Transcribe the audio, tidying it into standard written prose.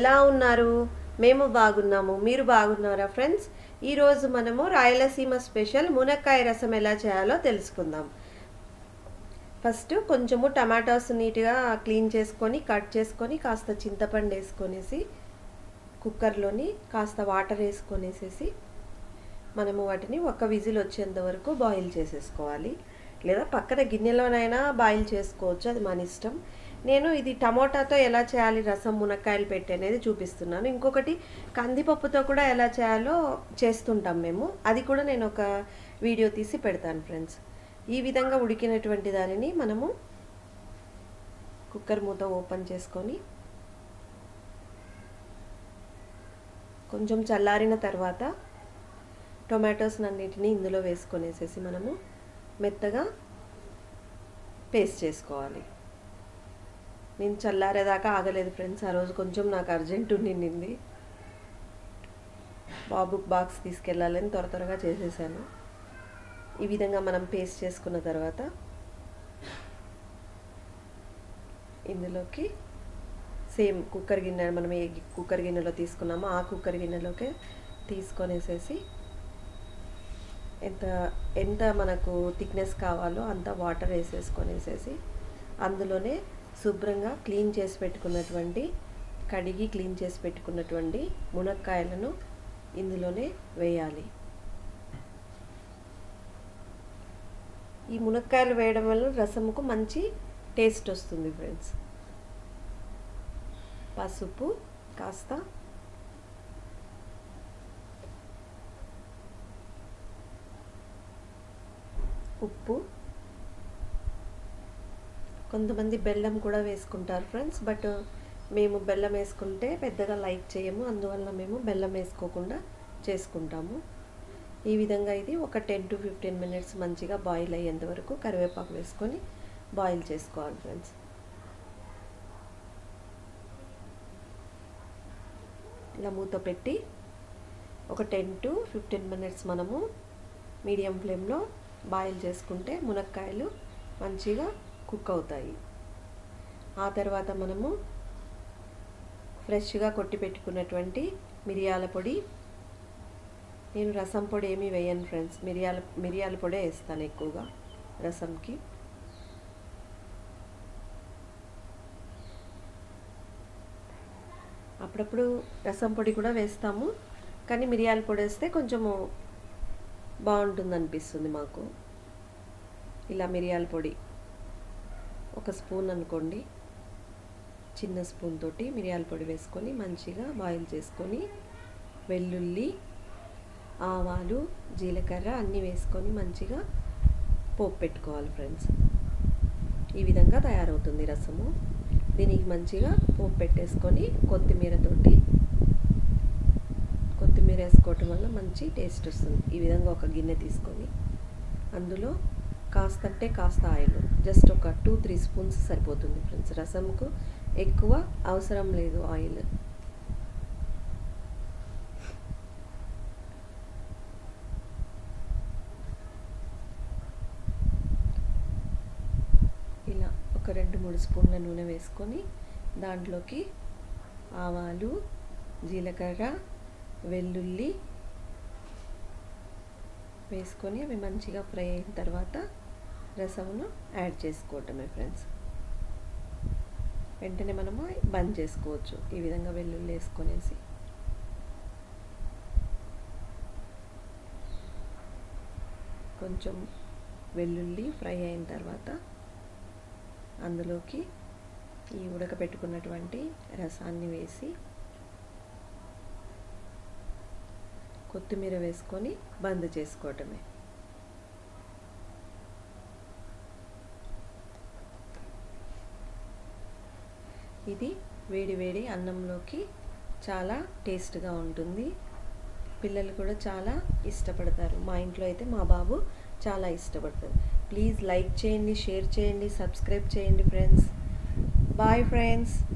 ఎలా ఉన్నారు? మేము బాగున్నాము. మీరు బాగున్నారా ఫ్రెండ్స్? ఈరోజు మనము రాయలసీమ స్పెషల్ మునక్కాయ రసం ఎలా చేయాలో తెలుసుకుందాం. ఫస్ట్ కొంచెము టమాటాస్ నీట్గా క్లీన్ చేసుకొని కట్ చేసుకొని కాస్త చింతపండు వేసుకొనేసి కుక్కర్లోని కాస్త వాటర్ వేసుకొనేసేసి మనము వాటిని ఒక విజిల్ వచ్చేంత వరకు బాయిల్ చేసేసుకోవాలి. లేదా పక్కన గిన్నెలోనైనా బాయిల్ చేసుకోవచ్చు, అది మన ఇష్టం. నేను ఇది టమోటాతో ఎలా చేయాలి రసం మునక్కాయలు పెట్టి అనేది చూపిస్తున్నాను. ఇంకొకటి కందిపప్పుతో కూడా ఎలా చేయాలో చేస్తుంటాం మేము, అది కూడా నేను ఒక వీడియో తీసి పెడతాను ఫ్రెండ్స్. ఈ విధంగా ఉడికినటువంటి దానిని మనము కుక్కర్ మూత ఓపెన్ చేసుకొని కొంచెం చల్లారిన తర్వాత టొమాటోస్ అన్నిటిని ఇందులో వేసుకొనేసేసి మనము మెత్తగా పేస్ట్ చేసుకోవాలి. నేను చల్లారేదాకా ఆగలేదు ఫ్రెండ్స్, ఆ రోజు కొంచెం నాకు అర్జెంట్ ఉండింది, బాబుకి బాక్స్ తీసుకెళ్ళాలని త్వరగా చేసేసాను. ఈ విధంగా మనం పేస్ట్ చేసుకున్న తర్వాత ఇందులోకి సేమ్ కుక్కర్ గిన్నె మనం ఏ కుక్కర్ గిన్నెలో తీసుకున్నామో ఆ కుక్కర్ గిన్నెలోకి తీసుకొనేసేసి ఎంత మనకు థిక్నెస్ కావాలో అంత వాటర్ వేసేసుకొనేసేసి అందులోనే శుభ్రంగా క్లీన్ చేసి పెట్టుకున్నటువంటి కడిగి క్లీన్ చేసి పెట్టుకున్నటువంటి మునక్కాయలను ఇందులోనే వేయాలి. ఈ మునక్కాయలు వేయడం వల్ల రసముకు మంచి టేస్ట్ వస్తుంది ఫ్రెండ్స్. పసుపు కాస్త, ఉప్పు, కొంతమంది బెల్లం కూడా వేసుకుంటారు ఫ్రెండ్స్, బట్ మేము బెల్లం వేసుకుంటే పెద్దగా లైక్ చేయము, అందువల్ల మేము బెల్లం వేసుకోకుండా చేసుకుంటాము. ఈ విధంగా ఇది ఒక 10 to 15 minutes మంచిగా బాయిల్ అయ్యేంత వరకు కరివేపాకు వేసుకొని బాయిల్ చేసుకోవాలి ఫ్రెండ్స్. ఇలా మూత పెట్టి ఒక 10 to 15 minutes మనము మీడియం ఫ్లేమ్లో బాయిల్ చేసుకుంటే మునక్కాయలు మంచిగా కుక్ అవుతాయి. ఆ తర్వాత మనము ఫ్రెష్గా కొట్టి పెట్టుకున్నటువంటి మిరియాల పొడి, నేను రసం పొడి ఏమీ వేయను ఫ్రెండ్స్, మిరియాల పొడే వేస్తాను ఎక్కువగా రసంకి. అప్పుడప్పుడు రసం పొడి కూడా వేస్తాము, కానీ మిరియాల పొడి వేస్తే కొంచెము బాగుంటుంది అనిపిస్తుంది మాకు. ఇలా మిరియాల పొడి ఒక స్పూన్ అనుకోండి, చిన్న స్పూన్ తోటి మిరియాల పొడి వేసుకొని మంచిగా బాయిల్ చేసుకొని వెల్లుల్లి, ఆవాలు, జీలకర్ర అన్నీ వేసుకొని మంచిగా పోపు పెట్టుకోవాలి ఫ్రెండ్స్. ఈ విధంగా తయారవుతుంది రసము. దీనికి మంచిగా పోపు పెట్టేసుకొని కొత్తిమీర వేసుకోవటం వల్ల మంచి టేస్ట్ వస్తుంది. ఈ విధంగా ఒక గిన్నె తీసుకొని అందులో కాస్త ఆయిల్, జస్ట్ ఒక 2-3 స్పూన్స్ సరిపోతుంది ఫ్రెండ్స్. రసంకు ఎక్కువ అవసరం లేదు ఆయిల్. ఇలా ఒక 2-3 స్పూన్ల నూనె వేసుకొని దాంట్లోకి ఆవాలు, జీలకర్ర, వెల్లుల్లి వేసుకొని అవి మంచిగా ఫ్రై అయిన తర్వాత రసమును యాడ్ చేసుకోవటమే ఫ్రెండ్స్. వెంటనే మనము బంద్ చేసుకోవచ్చు. ఈ విధంగా వెల్లుల్లి వేసుకొనేసి కొంచెం వెల్లుల్లి ఫ్రై అయిన తర్వాత అందులోకి ఈ ఉడకపెట్టుకున్నటువంటి రసాన్ని వేసి కొత్తిమీర వేసుకొని బంద్ చేసుకోవటమే. ఇది వేడి అన్నంలోకి చాలా టేస్ట్గా ఉంటుంది. పిల్లలు కూడా చాలా ఇష్టపడతారు. మా ఇంట్లో అయితే మా బాబు చాలా ఇష్టపడతారు. ప్లీజ్ లైక్ చేయండి, షేర్ చేయండి, సబ్స్క్రైబ్ చేయండి ఫ్రెండ్స్. Bye friends.